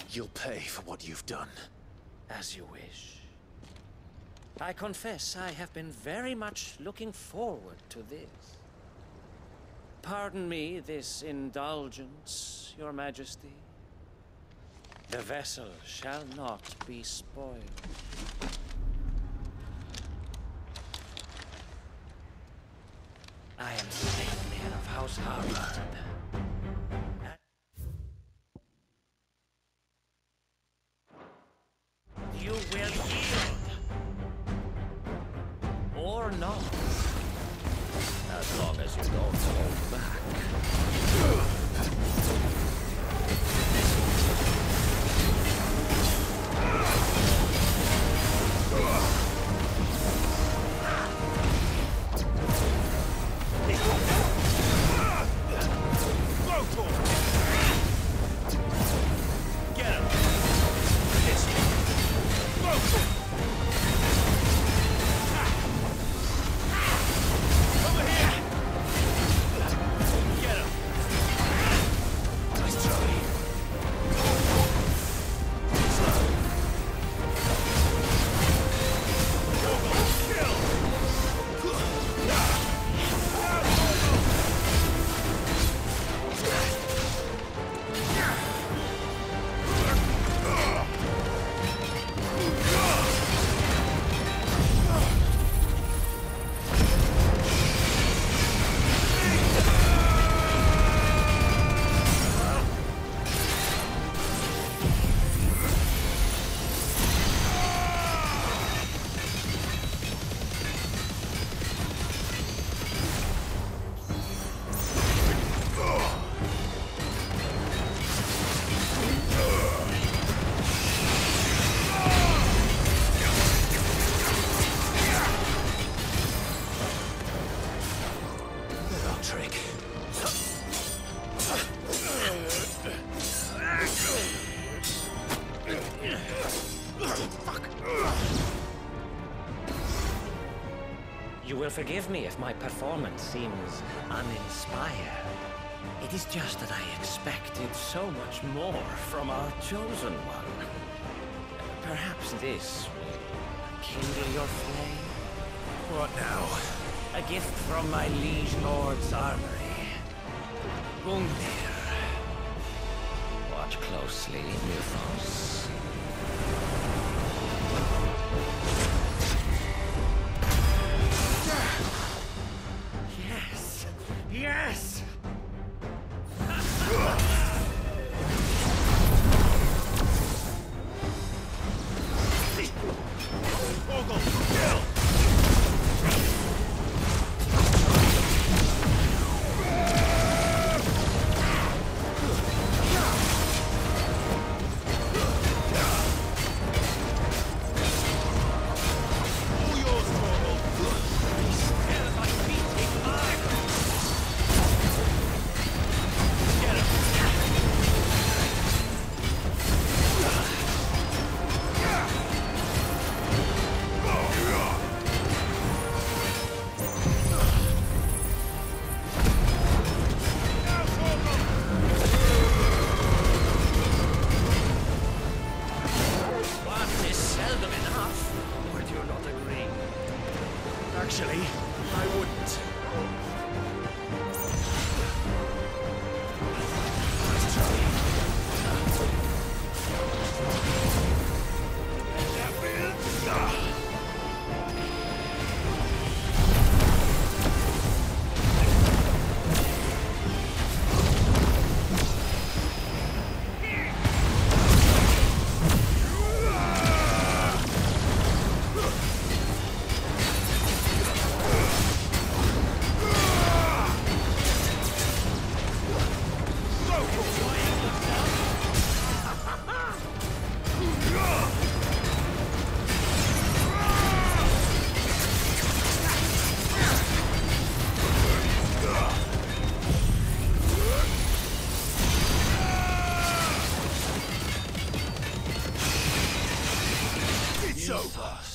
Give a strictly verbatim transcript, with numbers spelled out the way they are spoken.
You'll pay for what you've done. As you wish. I confess I have been very much looking forward to this. Pardon me this indulgence, Your Majesty. The vessel shall not be spoiled. I am Sleipnir of House Harald. You will yield. Or not. As long as you don't hold back. You will forgive me if my performance seems uninspired. It is just that I expected so much more from our chosen one. Perhaps this will kindle your flame? What now? A gift from my liege lord's armory. Gungnir. Watch closely, Nilfos. Yes! Yes! Actually, I wouldn't. It's over.